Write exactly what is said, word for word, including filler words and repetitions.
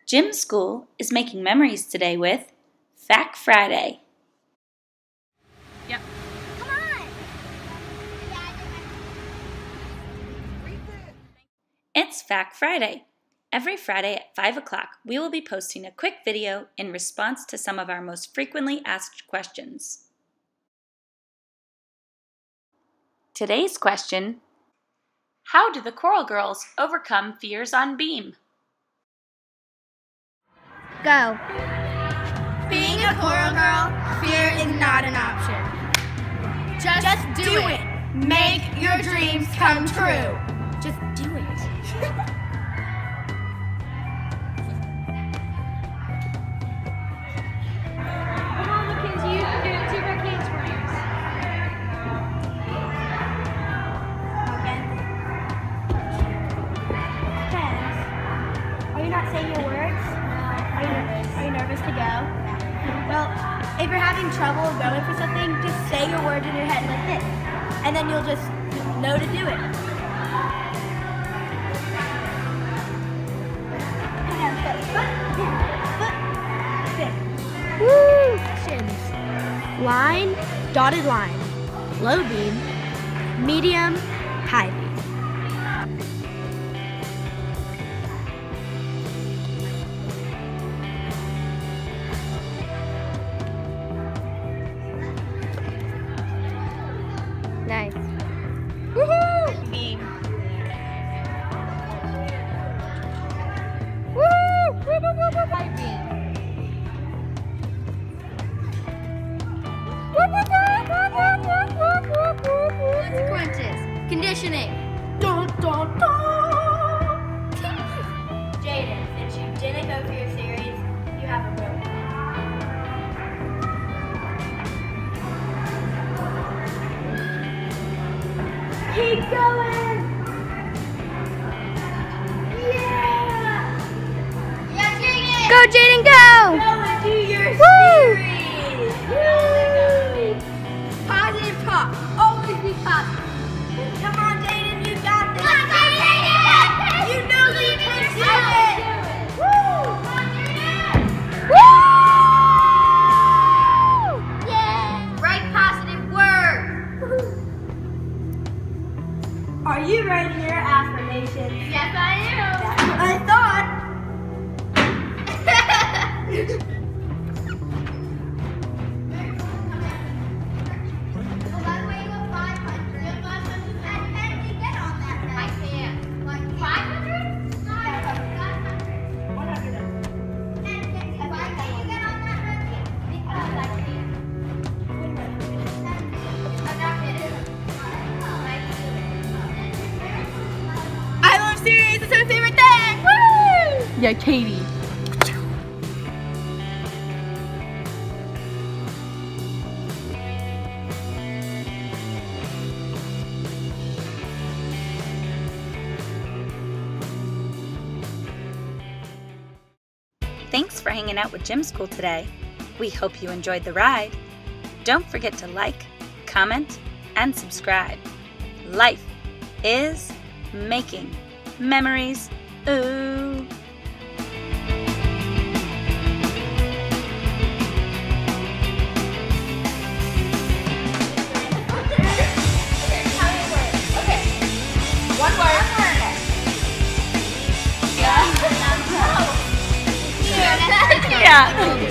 Gymscool is making memories today with Fact Friday. Yep. Come on! It's Fact Friday. Every Friday at five o'clock, we will be posting a quick video in response to some of our most frequently asked questions. Today's question: how do the Coral Girls overcome fears on beam? Go. Being a Coral Girl, fear is not an option. Just, Just do, do it. it. Make your dreams come true. Just do it. Come on, Mackenzie, you can do it. Two more kids for you. Are you not saying your words? Are you nervous? Are you nervous to go? Well, if you're having trouble going for something, just say your words in your head like this, and then you'll just know to do it. Woo! Actions. Line, dotted line, low beam, medium, high beam. Nice. Woohoo! Beam. Woo! Woo, woo, woo, woo, woo. Beam. Woo, woo, woo, woo, woo, woo, woo, woo, woo. Consequences. Conditioning. Dun, dun, dun. Jaden, since you didn't go for your series, you have a rope. Keep going! Yeah! Yeah, Jaden! Go, Jaden, go! Go and do your Woo! series! Woo! Positive talk. Always be positive. Come on, Jaden, you got this. Come on, Jaden! You know that you can do it! Woo! Come on, Jaden! Woo! Yeah! Write positive words. Are you writing your affirmations? Yes, I am. That's what I thought. Well, by the way, you have five hundred. You have five hundred. And how did you get on that? I can't. Like five hundred? five hundred. one hundred. And why can't you get on that record? Because I can't. I'm not kidding. I love series. It's my favorite thing. Woo! Yeah, Katie. Thanks for hanging out with Gymscool today. We hope you enjoyed the ride. Don't forget to like, comment, and subscribe. Life is making memories. Ooh. One word. Yeah. Yeah.